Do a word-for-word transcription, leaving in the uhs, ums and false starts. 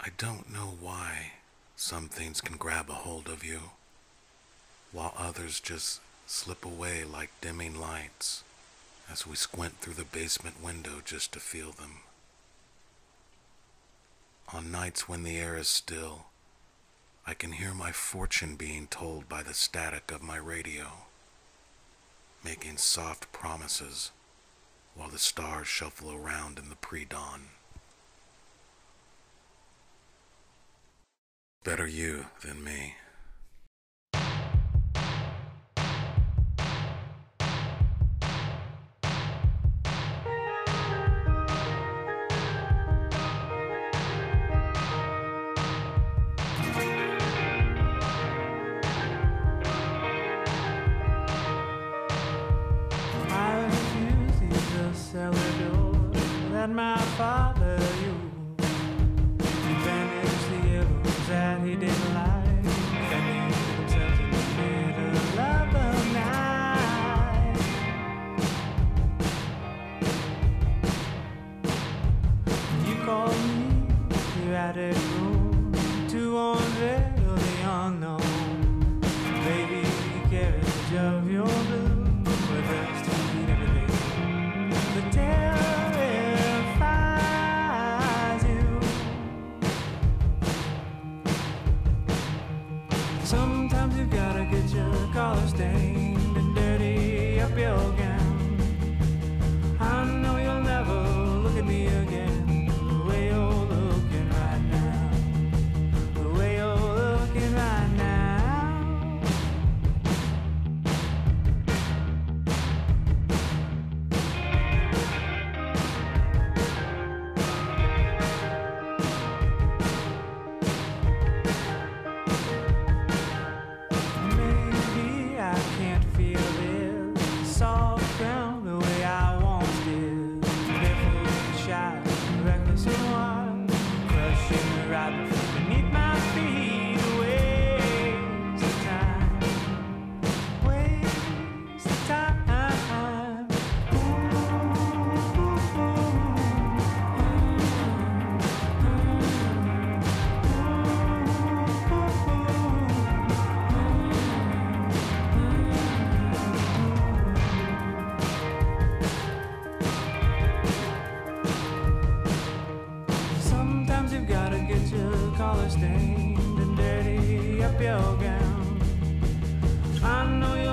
I don't know why some things can grab a hold of you, while others just slip away like dimming lights as we squint through the basement window just to feel them. On nights when the air is still, I can hear my fortune being told by the static of my radio, making soft promises while the stars shuffle around in the pre-dawn. Better you than me. I was using the cellar door that my father used to banish the ills that he didn't like, defending themselves in the middle of the night. You called me to your attic room to unveil the unknown. Baby, carry the jar of your blue. With us to eat everything that terrifies you. Sometimes you gotta get your collar stained and dirty up your gown. I know you'll never look at me again the way you're looking right now. The way you're looking right now. Maybe I can't feel this soft ground the way I once did. Barefoot, shy, reckless and wild, crushing the right beneath my feet. Waste of time, waste of time. Sometimes you've gotta get your collar stained and dirty up your gown. I know you'll